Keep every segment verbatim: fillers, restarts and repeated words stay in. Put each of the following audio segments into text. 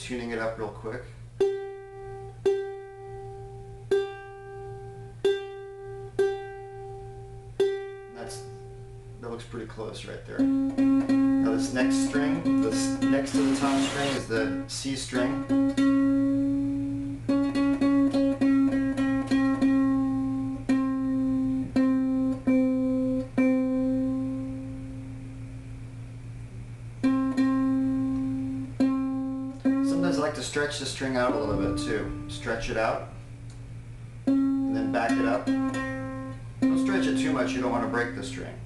tuning it up real quick. That's, that looks pretty close right there. Now this next string, this next to the top string is the C string. Sometimes I like to stretch the string out a little bit too. Stretch it out, and then back it up. Don't stretch it too much, you don't want to break the string.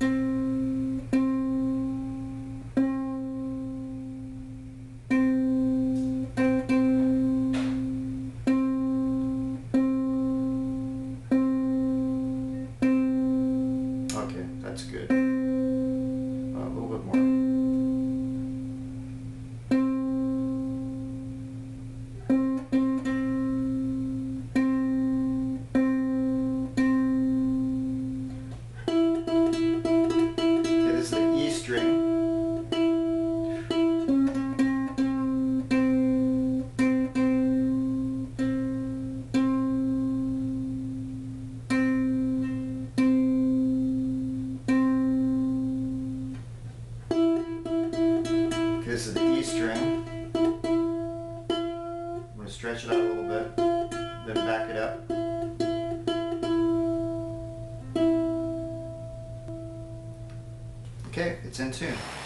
Okay, that's good. Uh, a little bit more. This is the E string. I'm going to stretch it out a little bit, then back it up. Okay, it's in tune.